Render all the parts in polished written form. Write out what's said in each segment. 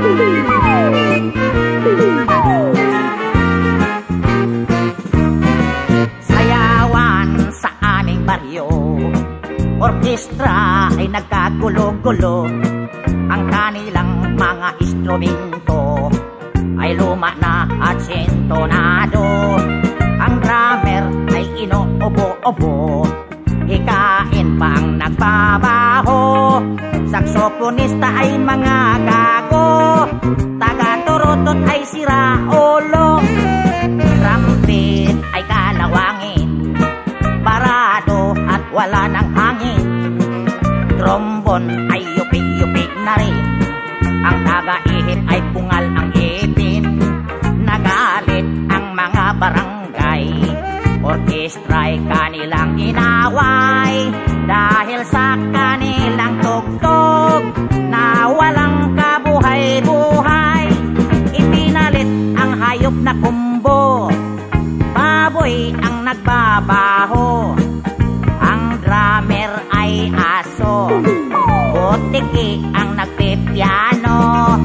Sayawan sa aming baryo, orkestra ay nagkagulo-gulo. Ang kanilang mga instrumento ay luma na at sintonado. Ang drummer ay inuubo-ubo, hikain pa ang nagbabaho. Saksoponista ay mga gago, taga-turutot ay sira-ulo. Trumpet ay kalawangin, parado at wala ng hangin. Trombon ay yupi-yupi na rin, ang taga-ihip ay pungal ang ipin. Nagalit ang mga barangay, orkestra'y kanilang inaway. Dahil sa kanilang tugtog na walang kabuhay-buhay, ipinalit ang hayop na kumbo, baboy ang nagbabaho. Ang drummer ay aso, butiki ang nagpipiano,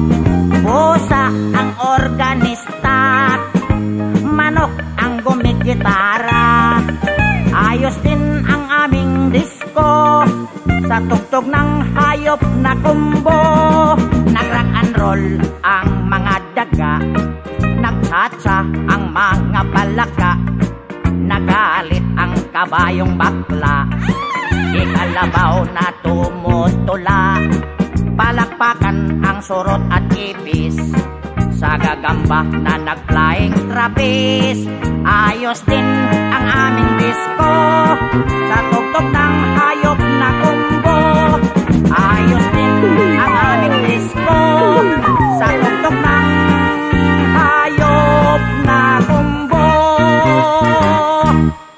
busa ang organista, manok ang gumigitara. Ayos din ang aming disco sa tugtog ng hayop na kumbo. Nag-rock and roll ang mga daga, nagtsatsa ang mga palaka. Nagalit ang kabayong bakla, ikalabaw na tumutula. Palakpakan ang surot at ipis, sa gagamba na nag-flying trapeze. Ayos din ang aming disco sa tugtog ng hayop na kumbo. Ayos din ang aming disco sa tugtog ng hayop na kumbo.